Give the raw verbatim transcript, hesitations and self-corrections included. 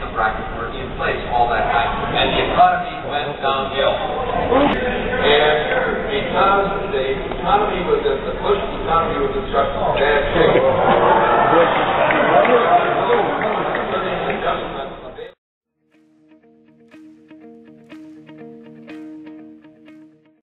brackets were in place all that time. And the economy went downhill. And because the economy was, the push economy was in such bad